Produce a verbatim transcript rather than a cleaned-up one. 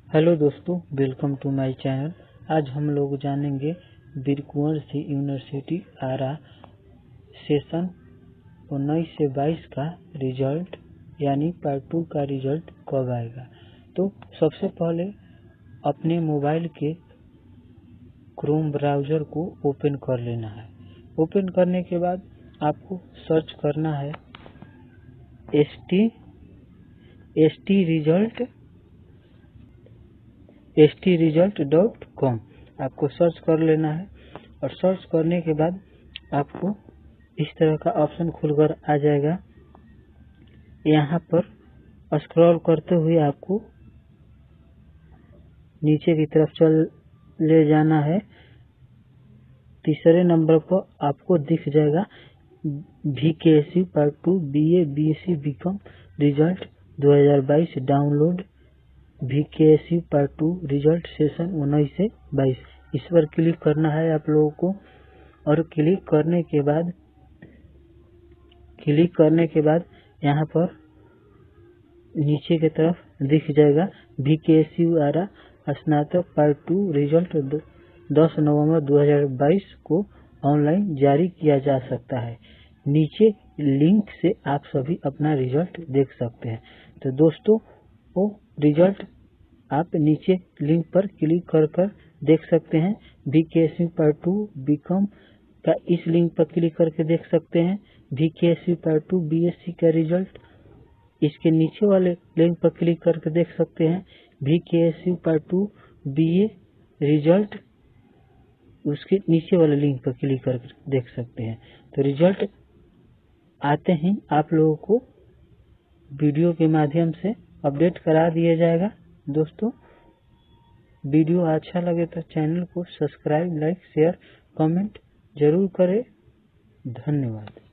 Hello दोस्तों, welcome to my channel. आज हम लोग जानेंगे वीर कुंवर सिंह यूनिवर्सिटी आरा सेशन उन्नीस से बाईस का रिजल्ट यानी पार्ट टू का रिजल्ट कब आएगा। तो सबसे पहले अपने मोबाइल के क्रोम ब्राउज़र को ओपन कर लेना है। ओपन करने के बाद आपको सर्च करना है S T S T result S T result dot com आपको सर्च कर लेना है। और सर्च करने के बाद आपको इस तरह का ऑप्शन खुलकर आ जाएगा। यहाँ पर स्क्रॉल करते हुए आपको नीचे की तरफ चल ले जाना है। तीसरे नंबर पर आपको दिख जाएगा V K S U part two B A B S C B com result दो हज़ार बाईस download V K S U part two result session उन्नीस से बाईस। इस पर क्लिक करना है आप लोगों को। और क्लिक करने के बाद क्लिक करने के बाद यहाँ पर नीचे की तरफ दिख जाएगा वी के एस यू आरा स्नातक पार्ट टू रिजल्ट दस नवंबर दो हज़ार बाईस को ऑनलाइन जारी किया जा सकता है। नीचे लिंक से आप सभी अपना रिजल्ट देख सकते हैं। तो दोस्तों, वो रिजल्ट आप नीचे लिंक पर क्लिक कर कर देख सकते हैं। V K S U part two B com का इस लिंक पर क्लिक करके देख सकते हैं। V K S U part two B S C का रिजल्ट इसके नीचे वाले लिंक पर क्लिक करके देख सकते हैं। V K S U part two B A result उसके नीचे वाले लिंक पर क्लिक करके देख सकते हैं। तो रिजल्ट आते ही आप लोगों को वीडियो के माध्यम से अपडेट करा दिया जाएगा। दोस्तों, वीडियो अच्छा लगे तो चैनल को सब्सक्राइब, लाइक, शेयर, कमेंट जरूर करें। धन्यवाद।